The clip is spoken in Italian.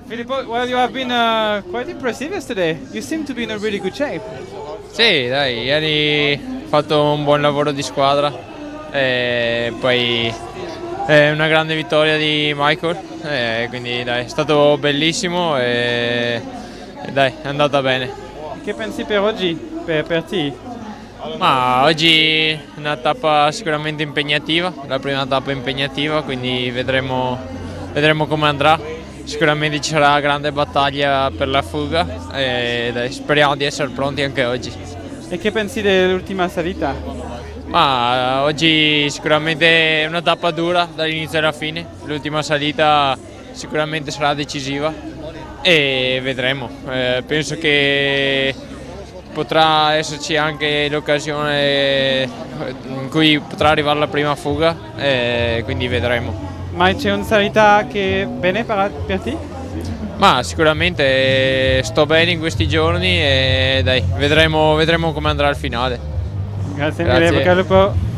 Filippo, well, you have been quite impressive yesterday. You seem to be in a really good shape. Sì, dai, ieri ho fatto un buon lavoro di squadra e poi una grande vittoria di Michael, quindi dai, è stato bellissimo e dai, è andata bene. Che pensi per oggi, per te? Ma oggi è una tappa sicuramente impegnativa, la prima tappa impegnativa, quindi vedremo come andrà. Sicuramente ci sarà una grande battaglia per la fuga e dai, speriamo di essere pronti anche oggi. E che pensi dell'ultima salita? Ma oggi sicuramente è una tappa dura dall'inizio alla fine, l'ultima salita sicuramente sarà decisiva e vedremo. Penso che potrà esserci anche l'occasione in cui potrà arrivare la prima fuga, quindi vedremo. Ma c'è una salita che è bene per te? Ma sicuramente sto bene in questi giorni e dai, vedremo come andrà il finale. Grazie mille, bocca al lupo.